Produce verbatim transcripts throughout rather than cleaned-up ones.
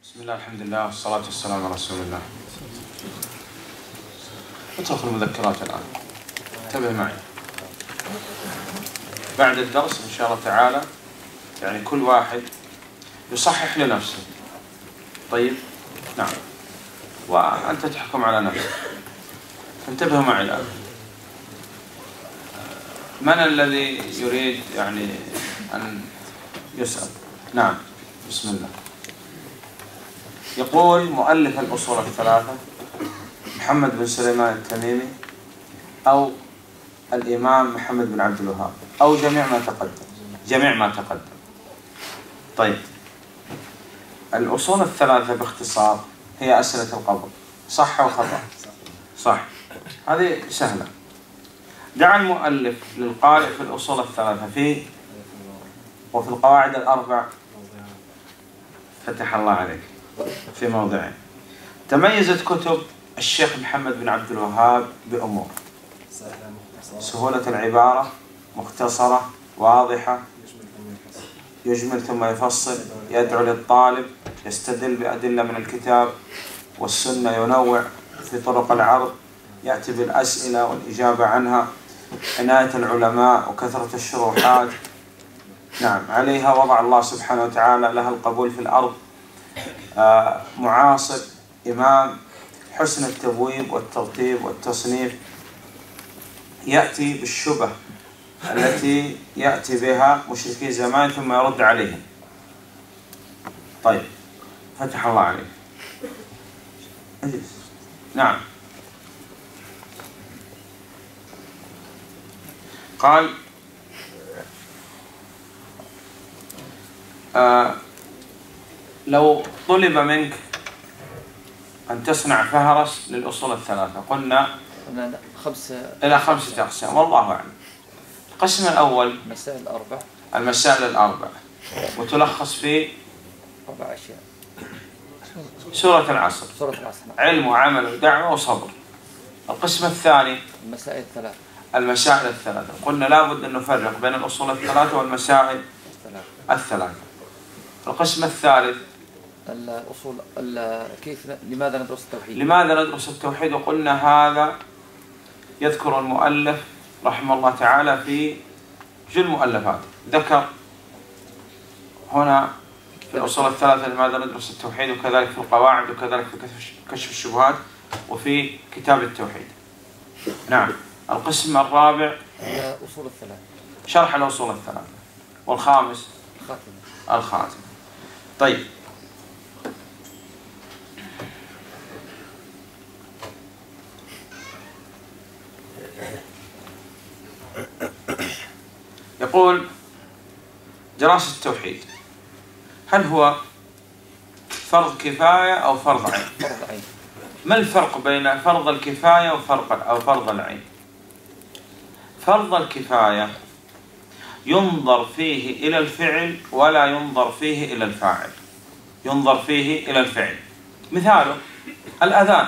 بسم الله الحمد لله والصلاة والسلام على رسول الله. ادخل المذكرات الآن، انتبه معي. بعد الدرس إن شاء الله تعالى يعني كل واحد يصحح لنفسه. طيب؟ نعم. وأنت تحكم على نفسك. انتبهوا معي الآن. من الذي يريد يعني أن يسأل؟ نعم. بسم الله. يقول مؤلف الأصول الثلاثة محمد بن سليمان التميمي أو الإمام محمد بن عبد الوهاب أو جميع ما تقدم جميع ما تقدم. طيب، الأصول الثلاثة باختصار هي أسئلة القبر، صح وخطأ؟ صح، هذه سهلة. دعا المؤلف للقارئ في الأصول الثلاثة في وفي القواعد الأربع، فتح الله عليك، في موضعين. تميزت كتب الشيخ محمد بن عبد الوهاب بأمور: سهولة العبارة، مختصرة، واضحة، يجمل ثم يفصل، يدعو للطالب، يستدل بأدلة من الكتاب والسنة، ينوع في طرق العرض، يأتي بالأسئلة والإجابة عنها، عناية العلماء وكثرة الشروحات. نعم، عليها وضع الله سبحانه وتعالى لها القبول في الأرض. آه معاصر، إمام، حسن التبويب والترتيب والتصنيف، يأتي بالشبه التي يأتي بها مشركي زمان ثم يرد عليهم. طيب، فتح الله عليك. اجلس. نعم. قال آه لو طلب منك أن تصنع فهرس للأصول الثلاثة، قلنا خمس إلى خمسة أقسام والله أعلم. القسم الأول مسائل الأربع المسائل الأربع، وتلخص في أربع أشياء: سورة العصر، سورة العصر، علم وعمل ودعوة وصبر. القسم الثاني المسائل الثلاث المسائل الثلاثة، قلنا لابد أن نفرق بين الأصول الثلاثة والمسائل الثلاث. الثلاثة. القسم الثالث الأصول كيف لماذا ندرس التوحيد لماذا ندرس التوحيد، وقلنا هذا يذكر المؤلف رحمه الله تعالى في جل مؤلفات. ذكر هنا في الأصول الثلاثة لماذا ندرس التوحيد، وكذلك في القواعد، وكذلك في كشف الشبهات، وفي كتاب التوحيد. نعم. القسم الرابع أصول الثلاث، شرح الأصول الثلاثة. والخامس الخاتمة. الخاتمة. طيب، يقول دراسة التوحيد هل هو فرض كفاية أو فرض عين؟ فرض عين. ما الفرق بين فرض الكفاية وفرض أو فرض العين؟ فرض الكفاية ينظر فيه إلى الفعل ولا ينظر فيه إلى الفاعل. ينظر فيه إلى الفعل. مثاله الأذان،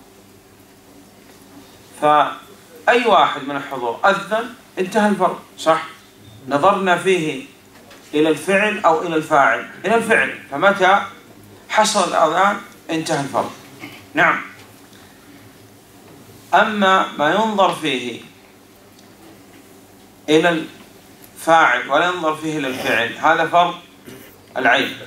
فأي واحد من الحضور أذن انتهى الفرض، صح؟ نظرنا فيه إلى الفعل أو إلى الفاعل؟ إلى الفعل، فمتى حصل الأذان انتهى الفرض. نعم. أما ما ينظر فيه إلى الفاعل ولا ينظر فيه إلى الفعل، هذا فرض العين.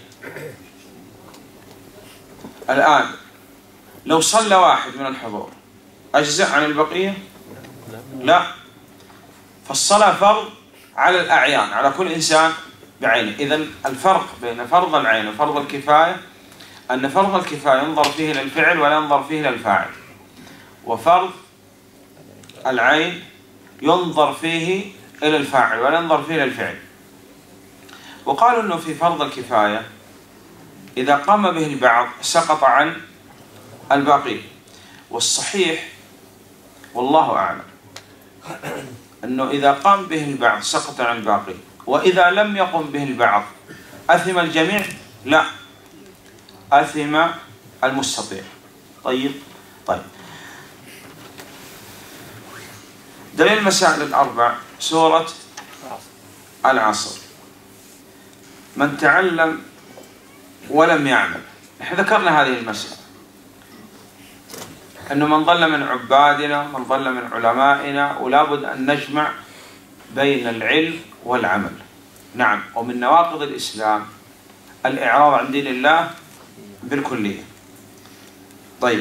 الآن لو صلى واحد من الحضور أجزأ عن البقية؟ لا، فالصلاة فرض على الأعيان، على كل إنسان بعينه. إذن الفرق بين فرض العين وفرض الكفاية أن فرض الكفاية ينظر فيه إلى الفعل ولا ينظر فيه إلى الفاعل، وفرض العين ينظر فيه إلى الفاعل ولا ينظر فيه إلى الفعل. وقالوا أنه في فرض الكفاية إذا قام به البعض سقط عن الباقي، والصحيح والله أعلم أنه إذا قام به البعض سقط عن الباقي، وإذا لم يقم به البعض أثم الجميع؟ لا، أثم المستطيع. طيب طيب دليل المسائل الأربع سورة العصر: من تعلم ولم يعمل نحن ذكرنا هذه المسألة، أنه من ضل من عبادنا، من ضل من علمائنا، ولا بد أن نجمع بين العلم والعمل. نعم، ومن نواقض الإسلام الإعراض عن دين الله بالكلية. طيب،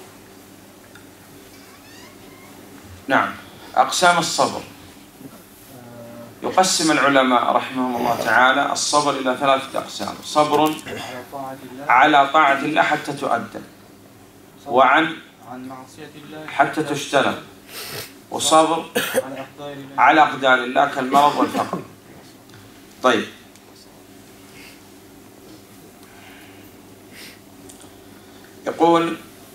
نعم، أقسام الصبر. يقسم العلماء رحمهم الله تعالى الصبر إلى ثلاثة أقسام: صبر على طاعة الله حتى تؤدى، وعن حتى تجتنب، وصبر على أقدار الله كالمرض والفقر. طيب، يقول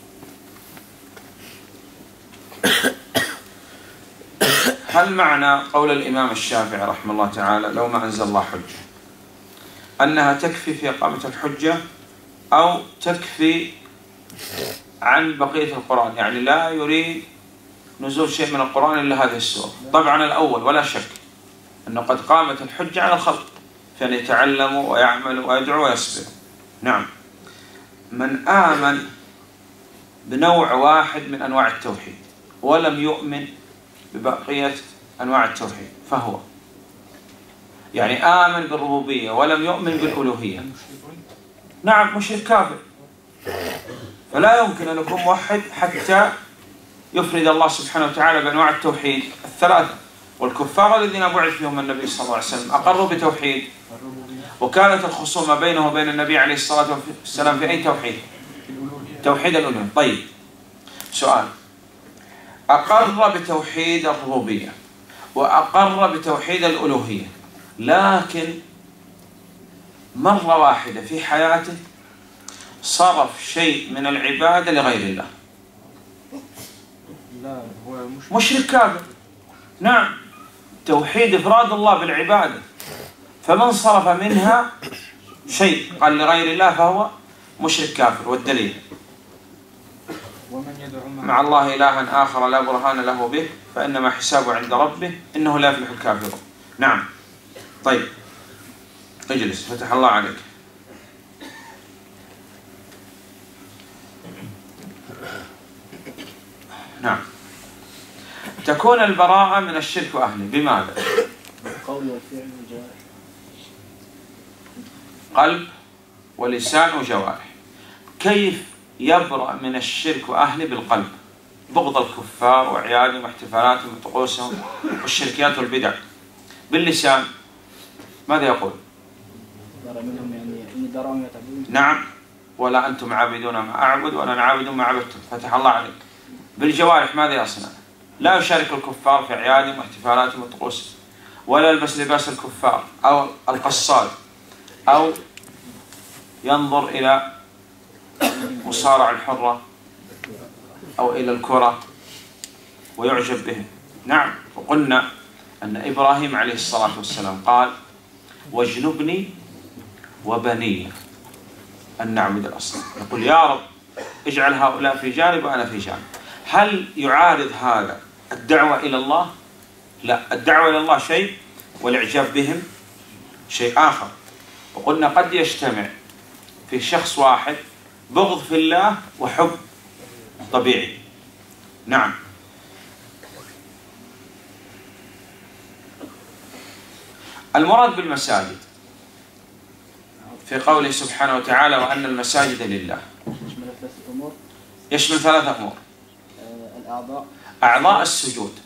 هل معنى قول الإمام الشافعي رحمه الله تعالى لو ما أنزل الله حجة أنها تكفي في إقامة الحجة أو تكفي عن بقية القرآن، يعني لا يريد نزول شيء من القرآن إلا هذه السورة؟ طبعا الأول ولا شك أنه قد قامت الحجة على الخلق فأن يتعلموا ويعملوا ويدعوا ويصبروا. نعم، من آمن بنوع واحد من أنواع التوحيد ولم يؤمن ببقية أنواع التوحيد فهو، يعني آمن بالربوبية ولم يؤمن بالألوهية، نعم، مشرك كافر. فلا يمكن أن يكون موحد حتى يفرد الله سبحانه وتعالى بأنواع التوحيد الثلاثة. والكفار الذين بعث فيهم النبي صلى الله عليه وسلم أقروا بتوحيد، وكانت الخصومة بينه وبين النبي عليه الصلاة والسلام في أي توحيد؟ توحيد الألوهية. طيب، سؤال: أقر بتوحيد الربوبية وأقر بتوحيد الألوهية، لكن مرة واحدة في حياته صرف شيء من العبادة لغير الله، لا هو مشرك كافر. نعم، توحيد إفراد الله بالعبادة، فمن صرف منها شيء قال لغير الله فهو مشرك كافر. والدليل: ومن يدعو مع الله إلها آخر لا برهان له به فإنما حسابه عند ربه إنه لا يفلح الكافرون. نعم. طيب، اجلس فتح الله عليك. نعم، تكون البراءة من الشرك وأهله بماذا؟ بالقول والفعل والجوارح. قلب ولسان وجوارح. كيف يبرأ من الشرك وأهله؟ بالقلب، بغض الكفار وعيادهم واحتفالاتهم وطقوسهم والشركيات والبدع. باللسان ماذا يقول؟ منهم يعني إني دراهم يتعبدون. نعم، ولا أنتم عابدون ما أعبد ولا أنا عابد ما عبدتم. فتح الله عليك. بالجوارح ماذا يصنع؟ لا يشارك الكفار في أعيادهم واحتفالاتهم وطقوسهم، ولا يلبس لباس الكفار أو القصاد، أو ينظر إلى مصارع الحرة أو إلى الكرة ويعجب به. نعم، وقلنا أن إبراهيم عليه الصلاة والسلام قال: واجنبني وبني أن نعبد الأصنام. يقول: يا رب اجعل هؤلاء في جانب وأنا في جانب. هل يعارض هذا الدعوة إلى الله؟ لا، الدعوة إلى الله شيء والإعجاب بهم شيء آخر. وقلنا قد يجتمع في شخص واحد بغض في الله وحب طبيعي. نعم. المراد بالمساجد في قوله سبحانه وتعالى: وأن المساجد لله، يشمل ثلاثة أمور. يشمل ثلاثة أمور: الأعضاء، أعضاء السجود.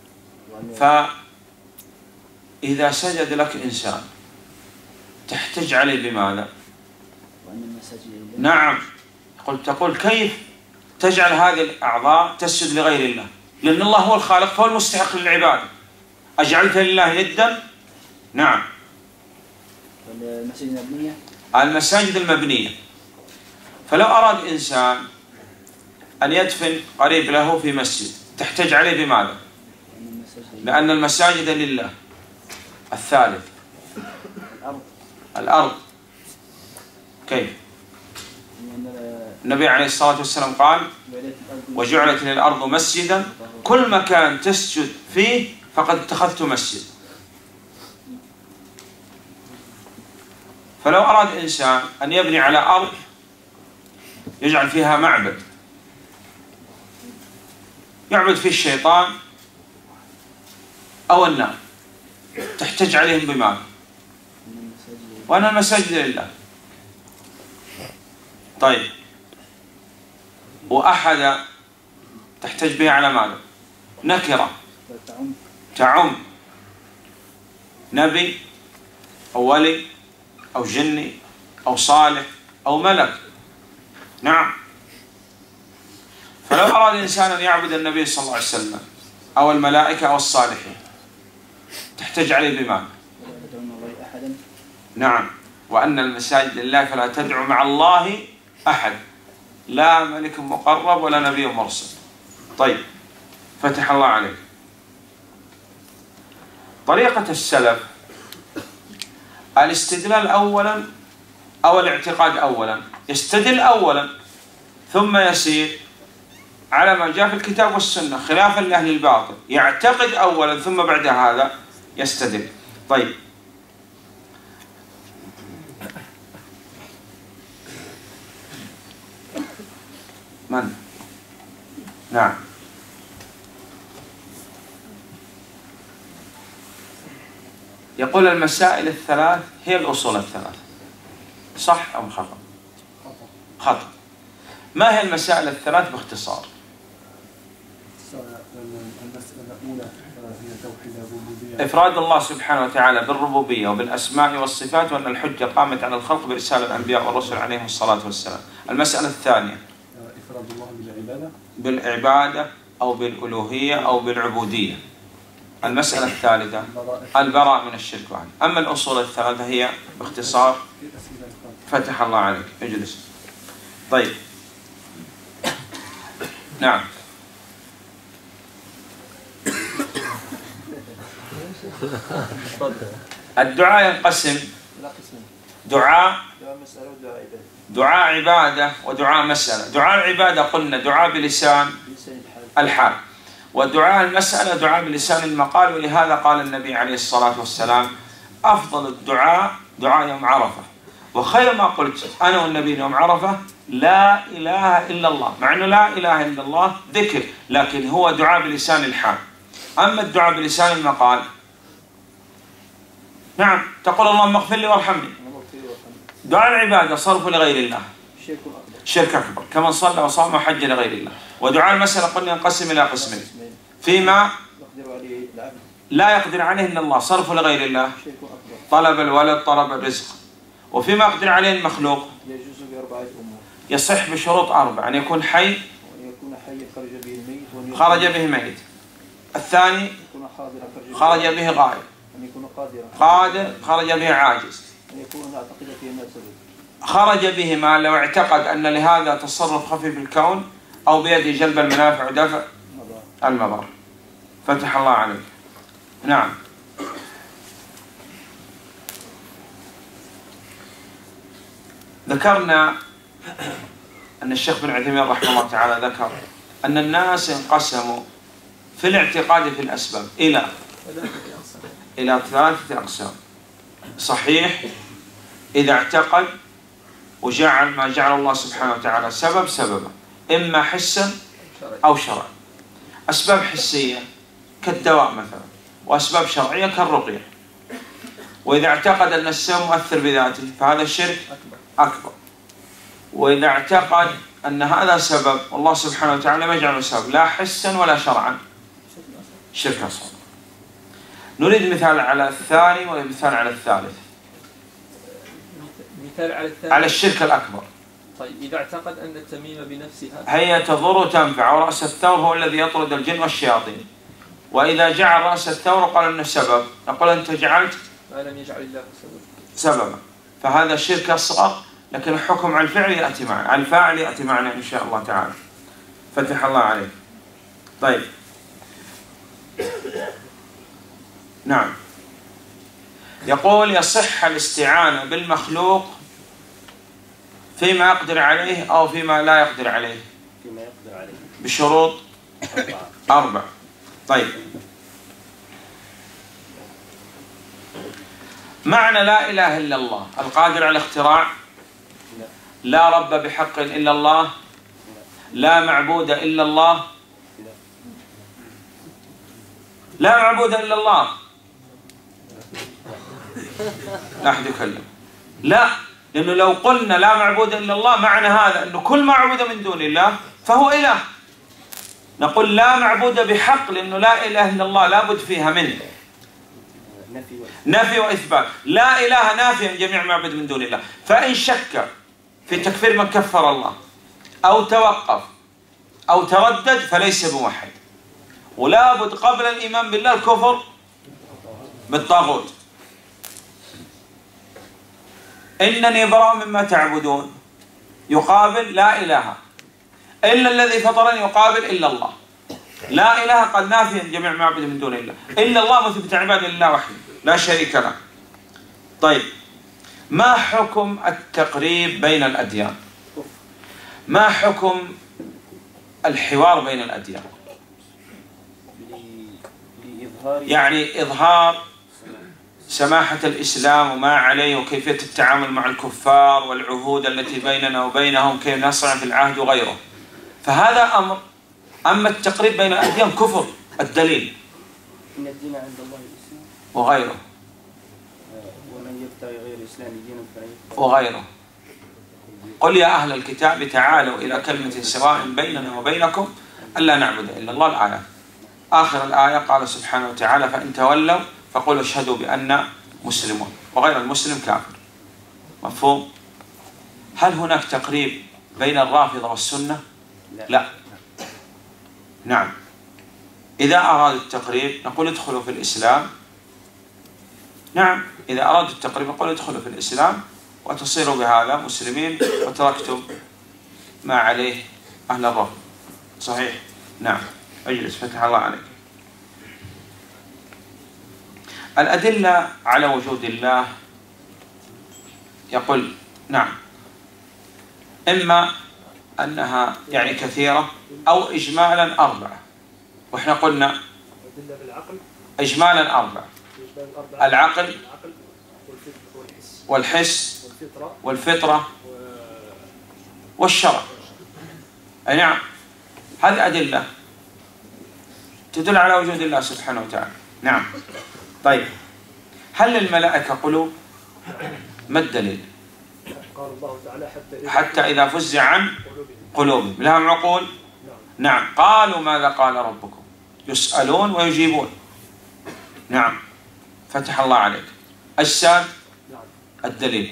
فإذا سجد لك إنسان تحتج عليه بماذا؟ وأن المساجد لله. نعم، قلت تقول كيف تجعل هذه الأعضاء تسجد لغير الله؟ لأن الله هو الخالق فهو المستحق للعبادة. أجعلت لله يدا؟ نعم. المساجد المبنية، المساجد المبنية. فلو أراد إنسان أن يدفن قريب له في مسجد تحتج عليه بماذا؟ لأن المساجد لله. الثالث الأرض. الأرض. كيف؟ النبي عليه الصلاة والسلام قال: وجعلت للأرض مسجدا، كل مكان تسجد فيه فقد اتخذت مسجد. فلو أراد إنسان أن يبني على أرض يجعل فيها معبد يعبد فيه الشيطان أو النار، تحتج عليهم بماذا؟ وأن المساجد لله. طيب، وأحد تحتج به على ماذا؟ نكرة تعم نبي أو ولي أو جني أو صالح أو ملك. نعم. فلو أراد إنسان أن يعبد النبي صلى الله عليه وسلم أو الملائكة أو الصالحين تحتج عليه بماذا؟ نعم، وأن المساجد لله فلا تدعو مع الله أحد، لا ملك مقرب ولا نبي مرسل. طيب، فتح الله عليك. طريقة السلف الاستدلال أولا أو الاعتقاد أولا، يستدل أولا ثم يسير على ما جاء في الكتاب والسنة خلافا لأهل الباطل، يعتقد أولا ثم بعد هذا يستدل. طيب، من؟ نعم. يقول المسائل الثلاث هي الأصول الثلاث، صح أم خطأ؟ خطأ. ما هي المسائل الثلاث باختصار؟ المسألة الأولى هي توحيد الربوبية، إفراد الله سبحانه وتعالى بالربوبية وبالأسماء والصفات، وأن الحجة قامت على الخلق برسالة الأنبياء والرسل عليهم الصلاة والسلام. المسألة الثانية إفراد الله بالعبادة بالعبادة أو بالألوهية أو بالعبودية. المسألة الثالثة البراء من الشرك وعنه. أما الأصول الثلاثة هي باختصار. فتح الله عليك، اجلس. طيب، نعم. الدعاء ينقسم دعاء دعاء عبادة ودعاء مسألة. دعاء العبادة قلنا دعاء بلسان الحال، ودعاء المسألة دعاء بلسان المقال، ولهذا قال النبي عليه الصلاة والسلام أفضل الدعاء دعاء يوم عرفة، وخير ما قلت أنا والنبي يوم عرفة لا إله إلا الله، مع أنه لا إله إلا الله ذكر لكن هو دعاء بلسان الحال. أما الدعاء بلسان المقال نعم تقول اللهم اغفر لي وارحمني. دعاء العبادة صرف لغير الله شرك أكبر كمن صلى وصام وحج لغير الله. ودعاء المسألة قلنا ينقسم إلى قسمين، فيما لا يقدر عليه إلا الله صرف لغير الله طلب الولد طلب الرزق، وفيما يقدر عليه المخلوق يجوز بأربعة أمور، يصح بشروط أربع: أن يكون حي وأن يكون حي خرج به الميت، خرج به ميت. الثاني يكون حاضرا خرج به غائب، أن يكون قادرا قادر خرج به عاجز، أن يكون معتقدا في أنه سبب، خرج به ما لو اعتقد أن لهذا تصرف خفي في الكون أو بيده جلب المنافع ودفع المضار. فتح الله عليك. نعم. ذكرنا أن الشيخ بن عثيمين رحمه الله تعالى ذكر أن الناس انقسموا في الاعتقاد في الأسباب إلى إلى ثلاثة أقسام: صحيح إذا اعتقد وجعل ما جعل الله سبحانه وتعالى سبب سببا، إما حسا أو شرعا. أسباب حسية كالدواء مثلا، وأسباب شرعية كالرقية. وإذا اعتقد أن السبب مؤثر بذاته فهذا الشرك أكبر. وإذا اعتقد أن هذا سبب والله سبحانه وتعالى ما يجعله سبب لا حسا ولا شرعا شرك أصغر. نريد مثال على الثاني ومثال على الثالث. مثال على الثاني على الشرك الأكبر. طيب، إذا اعتقد أن التميمة بنفسها هي تضر وتنفع، ورأس الثور هو الذي يطرد الجن والشياطين. وإذا جعل رأس الثور قال أنه سبب، نقول أنت جعلت ما لم يجعل الله سبب سببا، فهذا شرك أصغر، لكن الحكم على الفعل يأتي معنا، على الفاعل يأتي معنا إن شاء الله تعالى. فتح الله عليك. طيب، نعم. يقول يصح الاستعانة بالمخلوق فيما يقدر عليه أو فيما لا يقدر عليه فيما يقدر عليه بشروط أربع. طيب، معنى لا إله إلا الله القادر على الاختراع لا رب بحق إلا الله، لا معبود إلا الله، لا معبود إلا الله. لا أحد يكلم. لا، لأنه لو قلنا لا معبود إلا الله معنى هذا أنه كل ما عبد من دون الله فهو إله. نقول لا معبود بحق لأنه لا إله إلا الله لا بد فيها من نفي وإثبات. لا إله نافيا جميع ما عبد من دون الله. فإن شك في تكفير من كفر الله أو توقف أو تردد فليس بموحد. ولا بد قبل الإيمان بالله الكفر بالطاغوت. إنني براء مما تعبدون يقابل لا إله إلا الذي فطرني يقابل إلا الله. لا إله قد نافيا جميع ما عبد من دون الله، إلا الله مثبت عباد لله وحده لا شريك له. طيب، ما حكم التقريب بين الأديان؟ ما حكم الحوار بين الأديان؟ يعني إظهار سماحة الإسلام وما عليه وكيفية التعامل مع الكفار والعهود التي بيننا وبينهم كيف نصنع في العهد وغيره. فهذا أمر. أما التقريب بين الأديان كفر. الدليل إن الدين عند الله الإسلام وغيره ومن يبتغي غير الإسلام دينا فلن وغيره. قل يا أهل الكتاب تعالوا إلى كلمة سواء بيننا وبينكم ألا نعبد إلا الله. الآية آخر الآية قال سبحانه وتعالى فإن تولوا فقولوا اشهدوا بأننا مسلمون وغير المسلم كافر. مفهوم؟ هل هناك تقريب بين الرافضة والسنة؟ لا, لا. نعم. إذا أرادوا التقريب نقول ادخلوا في الإسلام. نعم، إذا أرادوا التقريب نقول ادخلوا في الإسلام وتصيروا بهذا مسلمين وتركتم ما عليه أهل الرفض. صحيح؟ نعم. اجلس فتح الله عليك. الأدلة على وجود الله يقول نعم، إما أنها يعني كثيرة أو إجمالا أربعة. وإحنا قلنا إجمالا أربعة: العقل والحس والفطرة والشرع. أي نعم، هذه أدلة تدل على وجود الله سبحانه وتعالى. نعم. طيب، هل للملائكة قلوب؟ ما الدليل؟ قال الله تعالى حتى حتى إذا فزع عن قلوبهم لهم عقول. نعم. قالوا ماذا قال ربكم؟ يسألون ويجيبون. نعم. فتح الله عليك. أجساد؟ الدليل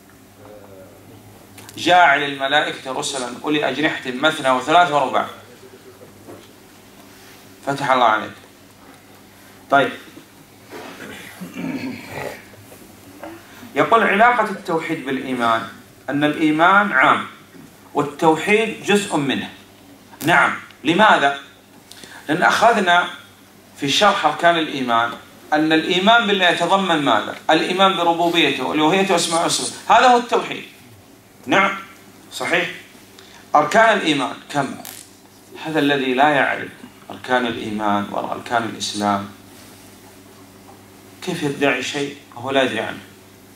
جاعل الملائكة رسلا أولي أجنحة مثنى وثلاث ورباع. فتح الله عليك. طيب، يقول علاقة التوحيد بالإيمان أن الإيمان عام والتوحيد جزء منه. نعم. لماذا؟ لأن أخذنا في شرح أركان الإيمان أن الإيمان بالله يتضمن ماذا؟ الإيمان بربوبيته وألوهيته وأسماءه وصفاته. هذا هو التوحيد. نعم. صحيح. أركان الإيمان كم؟ هذا الذي لا يعرف أركان الإيمان وأركان الإسلام كيف يدعي شيء وهو لا يدري عنه؟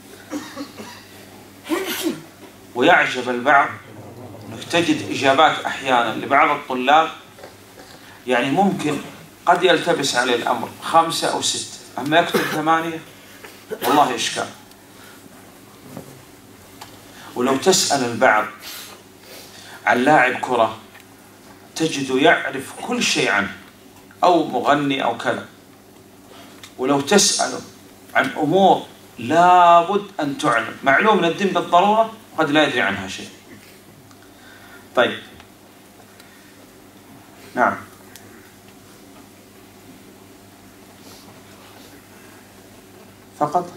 ويعجب البعض أنك تجد إجابات أحيانا لبعض الطلاب يعني ممكن قد يلتبس عليه الأمر خمسة أو ستة، أما يكتب ثمانية والله إشكال. ولو تسأل البعض عن لاعب كرة تجده يعرف كل شيء عنه، أو مغني أو كذا. ولو تسأله عن أمور لابد أن تعلم معلوم من الدين بالضرورة قد لا يدري عنها شيء. طيب. نعم. فقط.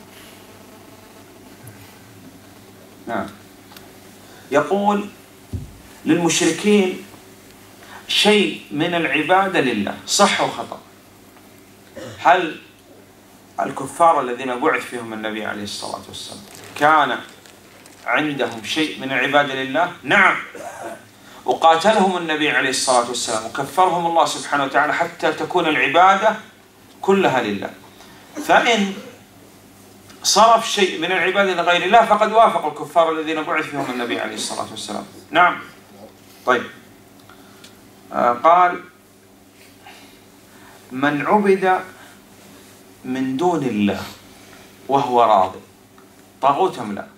نعم. يقول للمشركين شيء من العبادة لله، صح وخطأ. هل الكفار الذين بعث فيهم النبي عليه الصلاة والسلام كان عندهم شيء من العبادة لله؟ نعم. وقاتلهم النبي عليه الصلاة والسلام وكفرهم الله سبحانه وتعالى حتى تكون العبادة كلها لله. فإن صرف شيء من العبادة لغير الله فقد وافق الكفار الذين بعث فيهم النبي عليه الصلاة والسلام. نعم. طيب. آه قال: من عبد من دون الله وهو راض طاغوت أم لا؟